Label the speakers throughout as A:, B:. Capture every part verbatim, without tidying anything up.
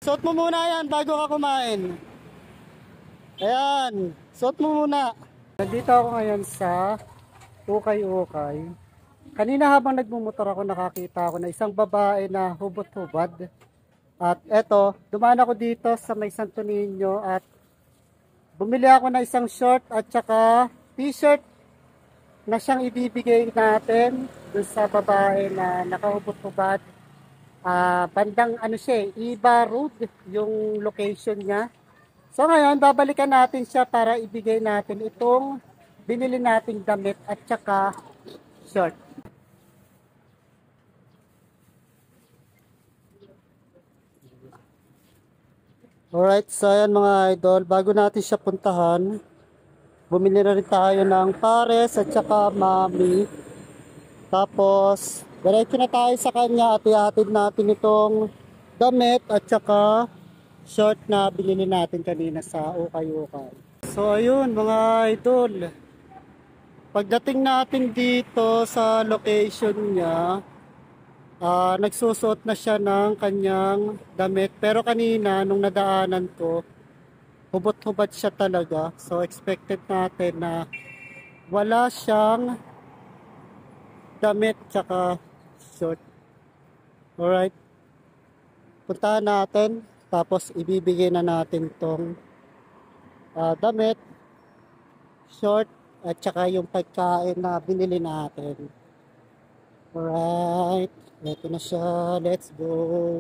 A: suot mo muna yan bago ka kumain. Ayan, suot mo muna. Nandito ako ngayon sa Ukay-Ukay. Kanina habang nagmumotor ako, nakakita ako na isang babae na hubot-hubad. At eto, dumaan ako dito sa may Santo Niño at bumili ako ng isang short at saka t-shirt na siyang ibibigay natin dun sa babae na nakahubot-hubad. Uh, bandang ano siya, Iba Road yung location niya. So ngayon, babalikan natin siya para ibigay natin itong binili nating damit at saka short. Alright, so ayan mga idol, bago natin siya puntahan, bumili na rin tayo ng pares at saka mami. Tapos, diretso na tayo sa kanya at ihatid natin itong damit at saka short na binili natin kanina sa Ukay-Ukay. So ayun mga idol, pagdating natin dito sa location niya, Uh, nagsusuot na siya ng kanyang damit, pero kanina nung nadaanan ko, hubot-hubad siya talaga. So expected natin na wala siyang damit tsaka short. Alright, puntahan natin, tapos ibibigay na natin tong uh, damit, short at saka yung pagkain na binili natin. Alright, ito na siya. Let's go.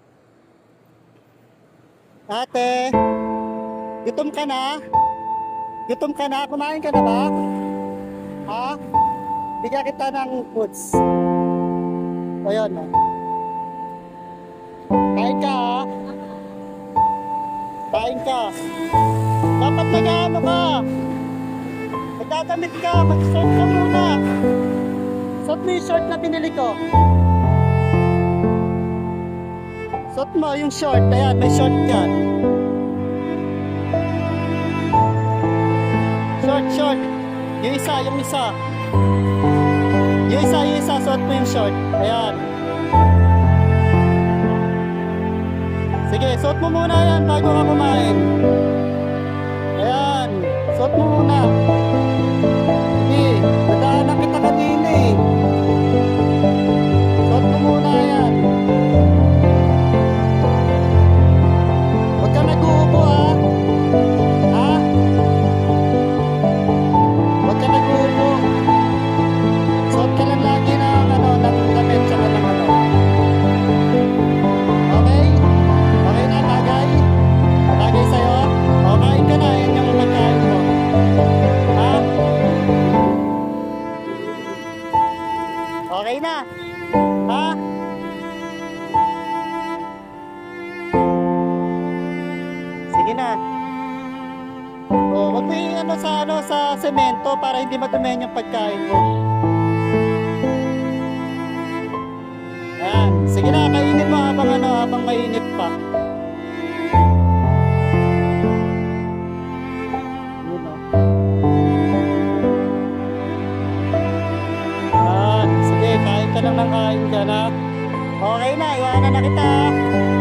A: Ate, gutom ka na? Gutom ka na? Kumain ka na ba? Ha? Bigyan kita ng foods. O yun, ha? Kain ka, ha? Kain ka. Dapat nag-ano ka? Magdadamit ka. Mag-short ka muna. Suot mo yung short na binili ko. Suot mo yung short. Ayan, may short yan. Short, short. Yung isa, yung isa. Yung isa, yung isa. Suot mo yung short. Ayan. Sige, suot mo muna yan bago ka kumain. Ayan. Suot mo muna. Sige, nadaanan kita kanina eh. Suot mo muna yan. Huwag ka nag-uupo ha. Ha? Huwag ka nag-uupo. Suot ka lang lagi ng ano, ng damit tsaka ng ano. Okay? Okay na, bagay? Bagay sa'yo? O, kain ka na. Yan yung pagkain mo. Ha? Okay na? Ha? Sige na. O, wag mo yung ano sa, ano, sa semento para hindi madumihan yung pagkain mo. Ayan. Sige na, kainin mo habang ano, habang mainit pa. Yun o. Ayan. Sige, kain ka lang ng kain ka na. Okay na, iwanan na kita.